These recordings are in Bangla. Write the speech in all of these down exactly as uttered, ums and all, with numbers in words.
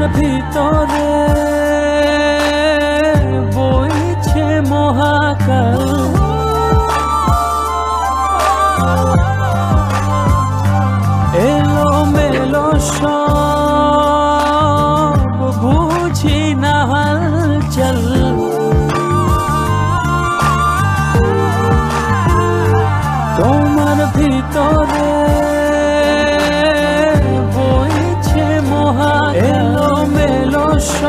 ভিতরে বইছে মহাকাল, এলো মেলো সব বুঝি না হালচাল, তোমার ভিতরে বইছে মহাকাল, এলো মেলো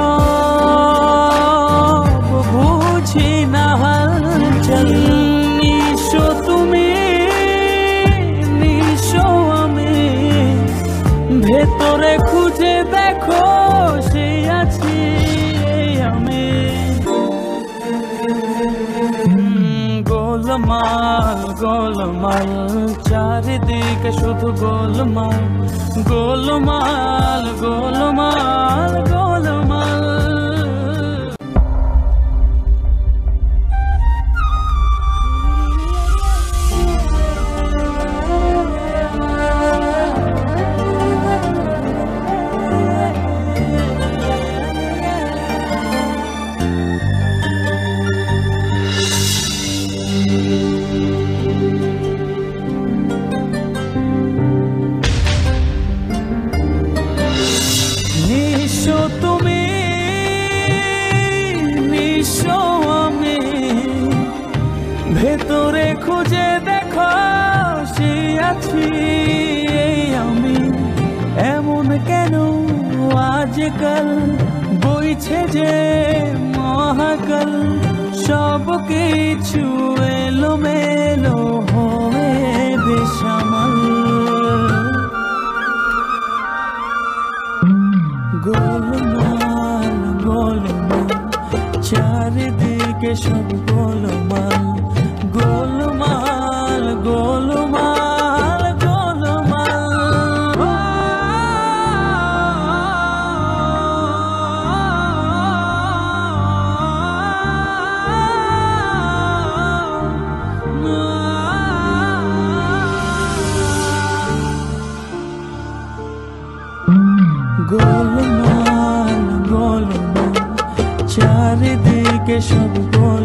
সব বুঝি না হালচাল। নিশো তুমি নিশো আমি, ভেতরে খুঁজে দেখো সে আছি আমি। গোলমাল গোলমাল চারিদিকে শুধু গোলমাল, গোলমাল গোলমাল গোলমাল। নিশো তুমি নিশো আমি, ভেতরে খুঁজে দেখো সে আছি আমি। এমন কেন আজকাল বইছে যে মহাকাল, সব কিছু এলো মেলো হয়ে বেসামাল। গোলমাল গোলমাল চারিদিকে সব গোলমাল, গোলমাল গোলমাল গোলমাল। গোলমাল গোলমাল চারিদিকে সব গোলমাল।